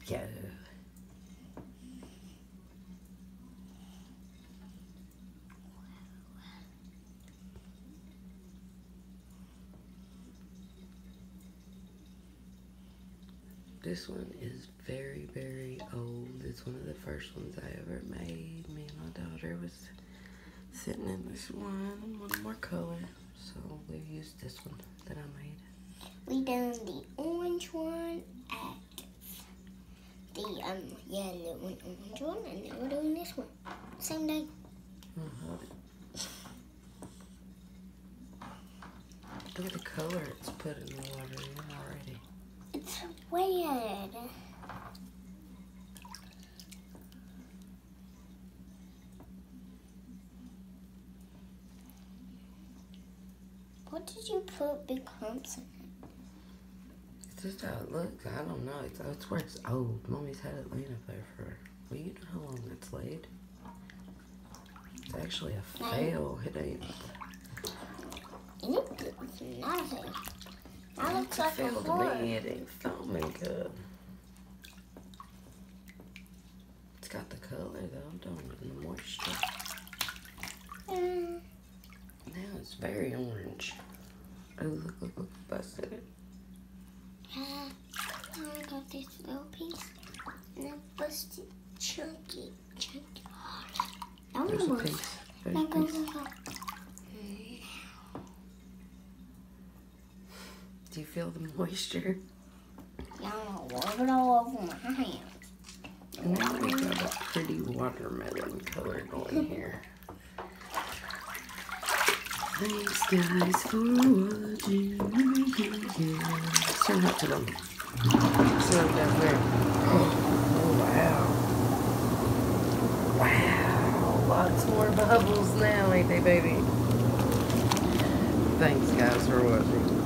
go. This one is very, very old. It's one of the first ones I ever made. Me and my daughter was sitting in this one more color. So we used this one that I made. We done the orange one at the yellow one, orange one, and then we're doing this one. Same day. Look at the color it's put in the water already. It's weird. What did you put big humps in it? It's just how it looks. I don't know. It's where it's old. Mommy's had it laying up there for, well, you know how long it's laid. It's actually a fail. It ain't. It's not a fail. That looks like a fail to horror. me. It ain't filming good. It's got the color though, don't it? And the moisture. Now it's very orange. Oh, look, busted it. Yeah, I got this little piece and then busted chunky. There's a piece. There's a piece. Do you feel the moisture? Yeah, I'm gonna rub it all over my hands. Now we got a pretty watermelon color going here. Thanks guys for watching. Send that to them. Send them down there. Oh wow. Wow. Lots more bubbles now, ain't they, baby? Thanks guys for watching.